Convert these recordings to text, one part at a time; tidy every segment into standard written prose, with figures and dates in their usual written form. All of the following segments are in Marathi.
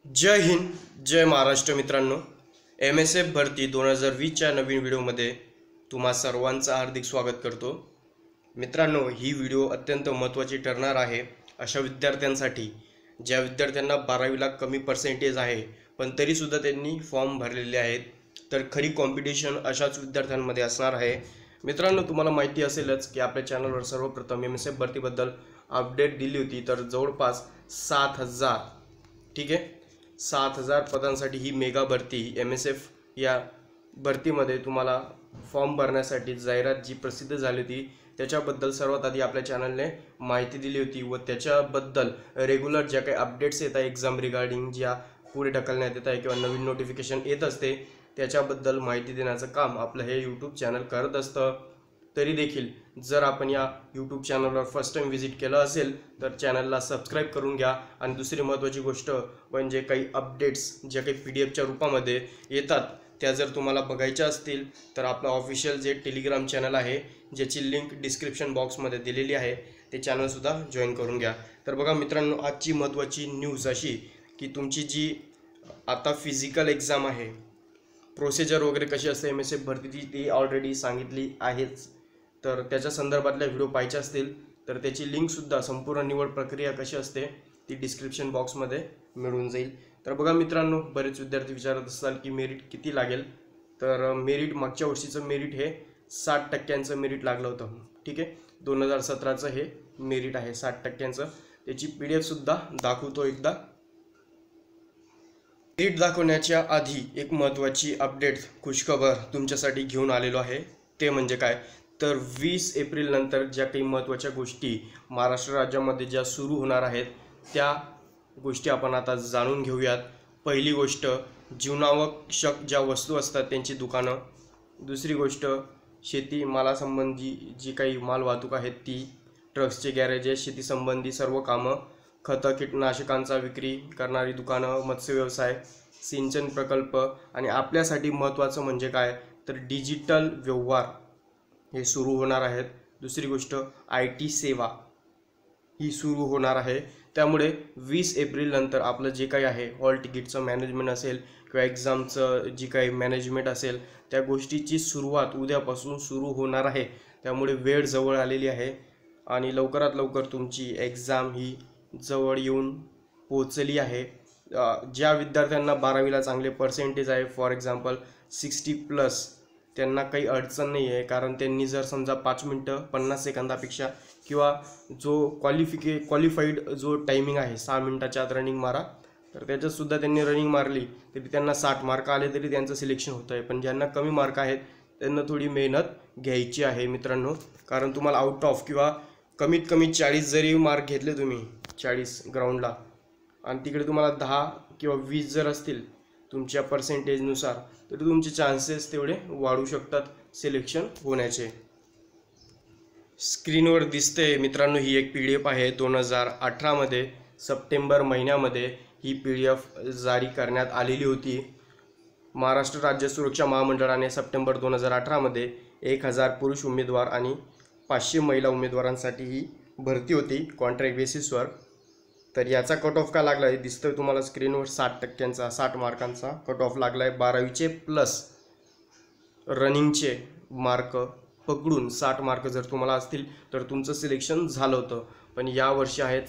जय हिंद, जय महाराष्ट्र मित्रांनो. MSF भरती 2020च्या नवीन व्हिडिओमध्ये तुम्हा सर्वांचं हार्दिक स्वागत करतो. मित्रांनो, ही व्हिडिओ अत्यंत महत्त्वाची ठरणार आहे अशा विद्यार्थ्यांसाठी ज्या विद्यार्थ्यांना 12वीला कमी पर्सेंटेज आहे पण तरीसुद्धा त्यांनी फॉर्म भरलेले आहेत. तर खरी कॉम्पिटिशन अशाच विद्यार्थ्यांमध्ये असणार आहे. मित्रांनो, तुम्हाला माहिती असेलच की आपल्या चॅनलवर सर्वप्रथम MSF भरतीबद्दल अपडेट दिली होती. तर जवळपास 7,000 ठीक आहे 7,000 पदांसाठी ही मेगा भरती MSF या भरतीमध्ये तुम्हाला फॉर्म भरण्यासाठी जाहिरात जी प्रसिद्ध झाली होती त्याच्याबद्दल सर्वात आधी आपल्या चॅनलने माहिती दिली होती व त्याच्याबद्दल रेग्युलर ज्या काही अपडेट्स येत आहे एक्झाम रिगार्डिंग ज्या पुढे ढकलण्यात येत आहे किंवा नवीन नोटिफिकेशन येत असते त्याच्याबद्दल माहिती देण्याचं काम आपलं हे यूट्यूब चॅनल करत असतं. तरी देखील जर आपण या यूट्यूब चॅनलवर फर्स्ट टाइम व्हिजिट केलं असेल तर चॅनलला सबस्क्राईब करून घ्या. आणि दुसरी महत्त्वाची गोष्ट म्हणजे काही अपडेट्स ज्या काही PDF च्या रूपामध्ये येतात त्या जर तुम्हाला बघायच्या असतील तर आपलं ऑफिशियल जे टेलिग्राम चॅनल आहे ज्याची लिंक डिस्क्रिप्शन बॉक्समध्ये दिलेली आहे ते चॅनलसुद्धा जॉईन करून घ्या. तर बघा मित्रांनो, आजची महत्त्वाची न्यूज अशी की तुमची जी आता फिजिकल एक्झाम आहे प्रोसिजर वगैरे कशी असते MSF भरतीची ती ऑलरेडी सांगितली आहेच. तर त्याच्या संदर्भातल्या व्हिडिओ पाहायचे असतील तर त्याची लिंकसुद्धा संपूर्ण निवड प्रक्रिया कशी असते ती डिस्क्रिप्शन बॉक्समध्ये मिळून जाईल. तर बघा मित्रांनो, बरेच विद्यार्थी विचारत असतात की मेरिट किती लागेल. तर मेरिट मागच्या वर्षीचं मेरिट हे 60% मेरिट लागलं होतं. ठीक आहे, 2017चं हे मेरिट आहे 60%. त्याची PDF सुद्धा दाखवतो एकदा. मेरिट दाखवण्याच्या आधी एक महत्त्वाची अपडेट खुशखबर तुमच्यासाठी घेऊन आलेलो आहे. ते म्हणजे काय तर 20 एप्रिल नंतर ज्या काही महत्त्वाच्या गोष्टी महाराष्ट्र राज्यामध्ये ज्या सुरू होणार आहेत त्या गोष्टी आपण आता जाणून घेऊयात. पहिली गोष्ट, जीवनावश्यक ज्या वस्तू असतात त्यांची दुकानं. दुसरी गोष्ट, शेती मालासंबंधी जी काही माल वाहतूक आहेत ती, ट्रक्सचे गॅरेजेस, शेतीसंबंधी सर्व कामं, खतं कीटकनाशकांचा विक्री करणारी दुकानं, मत्स्यव्यवसाय, सिंचन प्रकल्प आणि आपल्यासाठी महत्त्वाचं म्हणजे काय तर डिजिटल व्यवहार हे सुरू होणार आहेत. दुसरी गोष्ट, IT सेवा ही सुरू होणार आहे. त्यामुळे 20 एप्रिल नंतर आपलं जे काही आहे हॉल तिकीटचं मॅनेजमेंट असेल किंवा एक्झामचं जी काही मॅनेजमेंट असेल त्या गोष्टीची सुरुवात उद्यापासून सुरू होणार आहे. त्यामुळे वेळ जवळ आलेली आहे आणि लवकरात लवकर तुमची एक्झाम ही जवळ येऊन पोचली आहे. ज्या विद्यार्थ्यांना 12वीला चांगले पर्सेंटेज आहे फॉर एक्झाम्पल 60+ त्यांना काही अडचण नाही आहे. कारण त्यांनी जर समजा 5 मिनटं 50 सेकंदापेक्षा किंवा जो क्वालिफाईड जो टायमिंग आहे 6 मिनटाच्या आत रनिंग मारा तर त्याच्यातसुद्धा त्यांनी रनिंग मारली तरी त्यांना 60 मार्क आले तरी त्यांचं सिलेक्शन होतं आहे. पण ज्यांना कमी मार्क आहेत त्यांना थोडी मेहनत घ्यायची आहे मित्रांनो. कारण तुम्हाला आउट ऑफ किंवा कमीत कमी 40 जरी मार्क घेतले तुम्ही 40 ग्राउंडला आणि तिकडे तुम्हाला 10 किंवा 20 जर असतील तुमच्या पर्सेंटेजनुसार तर तुमचे चान्सेस तेवढे वाढू शकतात सिलेक्शन होण्याचे. स्क्रीनवर दिसते मित्रांनो, ही एक PDF आहे. 2018मध्ये सप्टेंबर महिन्यामध्ये ही PDF जारी करण्यात आलेली होती. महाराष्ट्र राज्य सुरक्षा महामंडळाने सप्टेंबर 2018मध्ये 1000 पुरुष उमेदवार आणि 500 महिला उमेदवारांसाठी ही भरती होती कॉन्ट्रॅक्ट बेसिसवर. तर याचा कट ऑफ का लागला आहे दिसतोय तुम्हाला स्क्रीनवर. 60%चा 60 मार्कांचा कट ऑफ लागला आहे. 12वीचे प्लस रनिंगचे मार्क पकडून 60 मार्क जर तुम्हाला असतील तर तुमचं सिलेक्शन झालं होतं. पण यावर्षी आहेत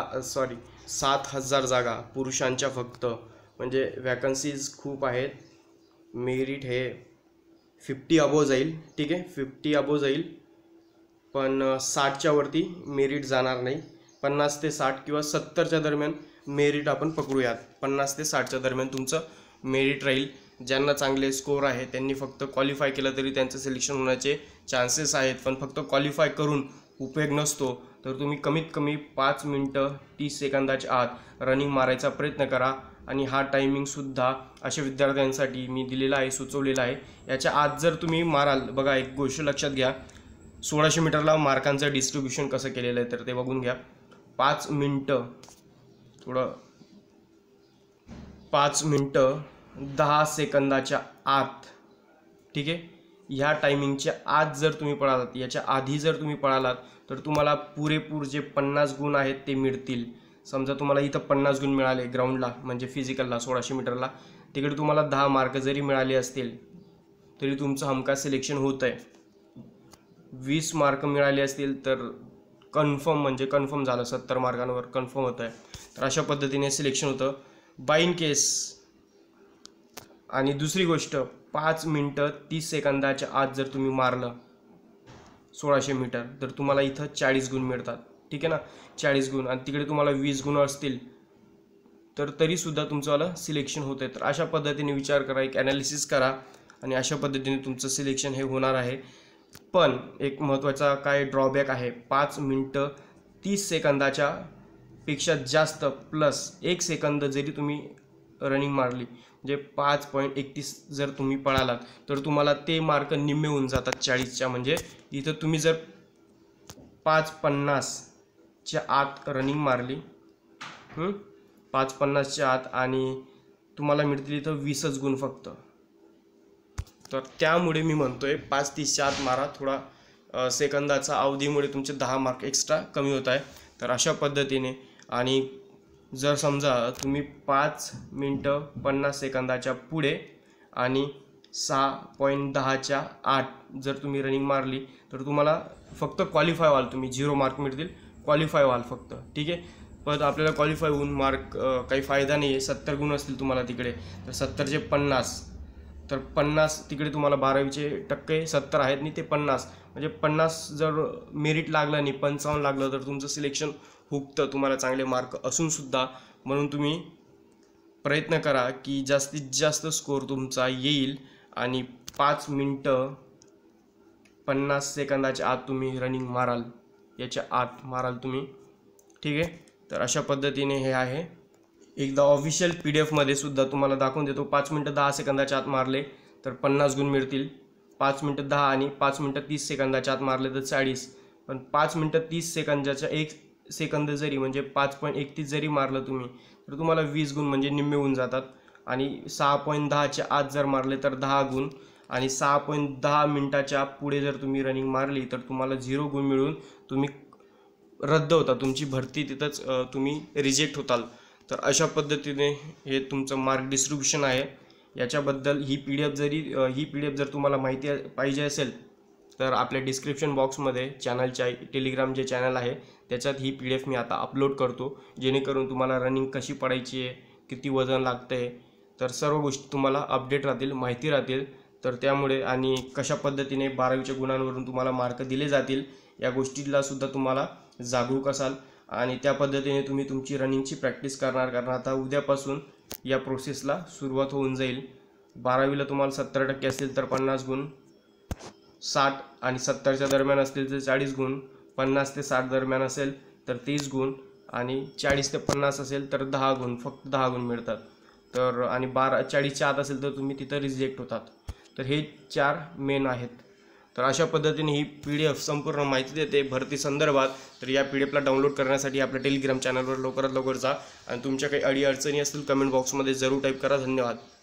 7,000 जागा पुरुषांच्या फक्त, म्हणजे वॅकन्सीज खूप आहेत. मेरिट हे 50 अबोव जाईल. ठीक आहे, 50 अबोव जाईल पण 60च्या वरती मेरिट जाणार नाही. 50 ते 60 किंवा 70च्या दरम्यान मेरिट आपण पकडूयात. 50 ते 60च्या दरम्यान तुमचं मेरिट राहील. ज्यांना चांगले स्कोर आहे त्यांनी फक्त क्वालिफाय केलं तरी त्यांचं सिलेक्शन होण्याचे चान्सेस आहेत. पण फक्त क्वालिफाय करून उपयोग नसतो. तर तुम्ही कमीत कमी 5 मिनटं 30 सेकंदाच्या आत रनिंग मारायचा प्रयत्न करा. आणि हा टायमिंगसुद्धा अशा विद्यार्थ्यांसाठी मी दिलेला आहे, सुचवलेला आहे. याच्या आत जर तुम्ही माराल, बघा एक गोष्ट लक्षात घ्या, 1600 मीटरला मार्कांचं डिस्ट्रीब्युशन कसं केलेलं आहे तर ते बघून घ्या. 5 मिनटं 10 सेकंदाच्या आत, ठीक आहे, ह्या टायमिंगच्या आत जर तुम्ही पळालात, याच्या आधी जर तुम्ही पळालात तर तुम्हाला पुरेपूर जे 50 गुण आहेत ते मिळतील. समजा तुम्हाला इथं 50 गुण मिळाले ग्राउंडला म्हणजे फिजिकलला 1600 मीटरला, तिकडे तुम्हाला 10 मार्क जरी मिळाले असतील तरी तुमचं हमखास सिलेक्शन होत आहे. 20 मार्क मिळाले असतील तर कन्फर्म म्हणजे कन्फर्म झालं, 70 मार्कांवर कन्फर्म होत आहे. तर अशा पद्धतीने सिलेक्शन होतं बाय इन केस. आणि दुसरी गोष्ट, 5 मिनटं 30 सेकंदाच्या आत जर तुम्ही मारलं 1600 मीटर तर तुम्हाला इथं 40 गुण मिळतात. ठीक आहे ना, 40 गुण. आणि तिकडे तुम्हाला 20 गुण असतील तर तरीसुद्धा तुमचं सिलेक्शन होतं आहे. तर अशा पद्धतीने विचार करा, एक ॲनालिसिस करा आणि अशा पद्धतीने तुमचं सिलेक्शन हे होणार आहे. पण एक महत्त्वाचा काय ड्रॉबॅक आहे, 5 मिनटं 30 सेकंदाच्या पेक्षा जास्त प्लस 1 सेकंद जरी तुम्ही रनिंग मारली म्हणजे 5.31 जर तुम्ही पळालात तर तुम्हाला ते मार्क निम्मे होऊन जातात 40च्या. म्हणजे इथं तुम्ही जर 5:50च्या आत रनिंग मारली, 5:50च्या आत, आणि तुम्हाला मिळतील इथं 20च गुण फक्त. तर त्यामुळे मी म्हणतोय 5:30च्या आत मारा. थोडा सेकंदाचा अवधीमुळे तुमचे 10 मार्क एक्स्ट्रा कमी होत आहे. तर अशा पद्धतीने. आणि जर समजा तुम्ही 5 मिनटं 50 सेकंदाच्या पुढे आणि 6.10च्या आत जर तुम्ही रनिंग मारली तर तुम्हाला फक्त क्वालिफाय व्हाल, तुम्ही 0 मार्क मिळतील, क्वालिफाय व्हाल फक्त. ठीक आहे. पण आपल्याला क्वालिफाय होऊन मार्क काही फायदा नाही आहे. 70 गुण असतील तुम्हाला तिकडे, तर 70चे 50, तर 50 तिकडे तुम्हाला 12वीचे टक्के 70 आहेत आणि ते 50 म्हणजे 50 जर मेरिट लागलं नाही 55 लागलं तर तुमचं सिलेक्शन हुकतं, तुम्हाला चांगले मार्क असूनसुद्धा. म्हणून तुम्ही प्रयत्न करा की जास्तीत जास्त स्कोअर तुमचा येईल आणि 5 मिनटं 50 सेकंदाच्या आत तुम्ही रनिंग माराल, याच्या आत माराल तुम्ही. ठीक आहे. तर अशा पद्धतीने हे आहे. एकदा ऑफिशियल PDF मध्ये सुद्धा तुम्हाला दाखवून देतो. 5 मिनटं 10 सेकंदाच्या आत मारले तर 50 गुण मिळतील, 5 मिनटं 10 आणि 5 मिनटं 30 सेकंदाच्या आत मारले तर 40. पण 5 मिनटं 30 सेकंदाच्या 1 सेकंद जरी म्हणजे 5.31 जरी मारलं तुम्ही तर तुम्हाला 20 गुण म्हणजे निम्मे होऊन जातात. आणि 6.10च्या आत जर मारले तर 10 गुण, आणि 6.10 मिनटाच्या पुढे जर तुम्ही रनिंग मारली तर तुम्हाला 0 गुण मिळून तुम्ही रद्द होता, तुमची भरती तिथंच तुम्ही रिजेक्ट होताल. तर अशा पद्धतीने हे तुमचं मार्क डिस्ट्रीब्युशन आहे. याच्याबद्दल ही PDF जर तुम्हाला माहिती पाहिजे असेल तर आपल्या डिस्क्रिप्शन बॉक्समध्ये चॅनलच्या टेलिग्राम जे चॅनल आहे त्याच्यात ही PDF मी आता अपलोड करतो, जेणेकरून तुम्हाला रनिंग कशी पडायची आहे, किती वजन लागतं आहे, तर सर्व गोष्टी तुम्हाला अपडेट राहतील, माहिती राहतील. तर त्यामुळे आणि कशा पद्धतीने 12वीच्या गुणांवरून तुम्हाला मार्क दिले जातील या गोष्टीला सुद्धा तुम्हाला जागरूक असाल आणि त्या पद्धतीने तुम्ही तुमची रनिंगची प्रॅक्टिस करणार. कारण आता उद्यापासून या प्रोसेसला सुरुवात होऊन जाईल. 12वीला तुम्हाला 70% असतील तर 50 गुण, 60 आणि 70च्या दरम्यान असतील तर 40 गुण, 50 ते 60 दरम्यान असेल तर 30 गुण, आणि 40 ते 50 असेल तर 10 गुण, फक्त 10 गुण मिळतात. तर आणि 40च्या आत असेल तर तुम्ही तिथं रिजेक्ट होतात. तर हे 4 मेन आहेत. तर अशा पद्धतीने ही PDF संपूर्ण माहिती देते भरती संदर्भात. तर या PDFला डाउनलोड करण्यासाठी आपल्या टेलिग्राम चॅनलवर लवकरात लवकर जा आणि तुमच्या काही अडीअडचणी असतील कमेंट बॉक्समध्ये जरूर टाईप करा. धन्यवाद.